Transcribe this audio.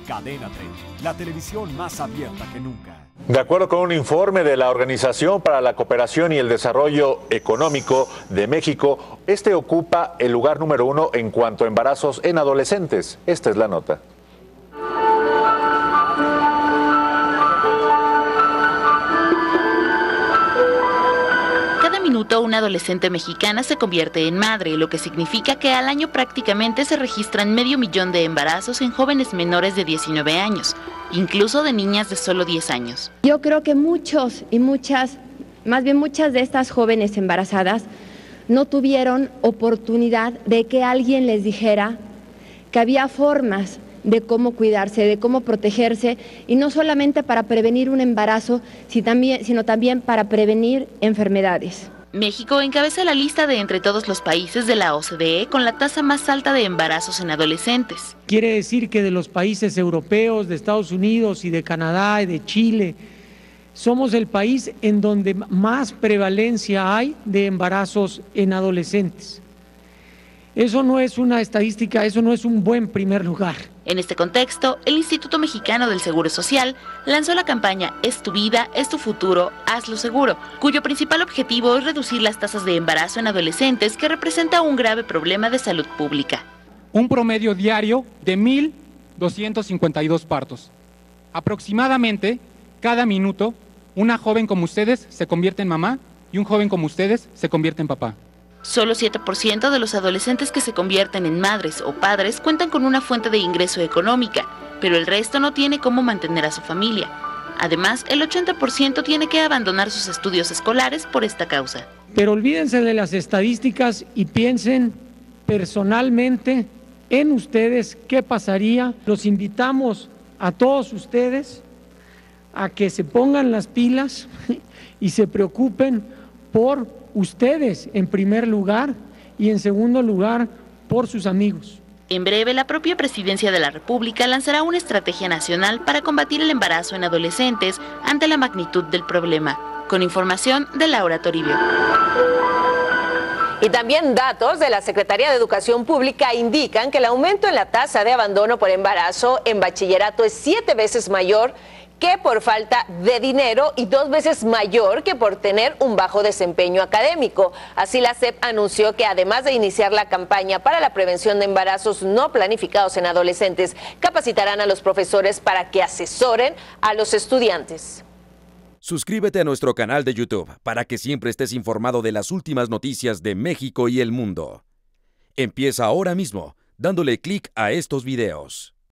Cadena 30, la televisión más abierta que nunca. De acuerdo con un informe de la Organización para la Cooperación y el Desarrollo Económico de México, este ocupa el lugar número 1 en cuanto a embarazos en adolescentes. Esta es la nota. Una adolescente mexicana se convierte en madre, lo que significa que al año prácticamente se registran 500,000 de embarazos en jóvenes menores de 19 años, incluso de niñas de solo 10 años. Yo creo que muchas de estas jóvenes embarazadas no tuvieron oportunidad de que alguien les dijera que había formas de cómo cuidarse, de cómo protegerse, y no solamente para prevenir un embarazo, sino también para prevenir enfermedades. México encabeza la lista de entre todos los países de la OCDE con la tasa más alta de embarazos en adolescentes. Quiere decir que de los países europeos, de Estados Unidos y de Canadá y de Chile, somos el país en donde más prevalencia hay de embarazos en adolescentes. Eso no es una estadística, eso no es un buen primer lugar. En este contexto, el Instituto Mexicano del Seguro Social lanzó la campaña Es tu vida, es tu futuro, hazlo seguro, cuyo principal objetivo es reducir las tasas de embarazo en adolescentes, que representa un grave problema de salud pública. Un promedio diario de 1,252 partos. Aproximadamente cada minuto, una joven como ustedes se convierte en mamá y un joven como ustedes se convierte en papá. Solo 7% de los adolescentes que se convierten en madres o padres cuentan con una fuente de ingreso económica, pero el resto no tiene cómo mantener a su familia. Además, el 80% tiene que abandonar sus estudios escolares por esta causa. Pero olvídense de las estadísticas y piensen personalmente en ustedes qué pasaría. Los invitamos a todos ustedes a que se pongan las pilas y se preocupen por ustedes en primer lugar y en segundo lugar por sus amigos. En breve, la propia Presidencia de la República lanzará una estrategia nacional para combatir el embarazo en adolescentes ante la magnitud del problema. Con información de Laura Toribio. Y también datos de la Secretaría de Educación Pública indican que el aumento en la tasa de abandono por embarazo en bachillerato es 7 veces mayor que por falta de dinero y 2 veces mayor que por tener un bajo desempeño académico. Así, la SEP anunció que además de iniciar la campaña para la prevención de embarazos no planificados en adolescentes, capacitarán a los profesores para que asesoren a los estudiantes. Suscríbete a nuestro canal de YouTube para que siempre estés informado de las últimas noticias de México y el mundo. Empieza ahora mismo dándole clic a estos videos.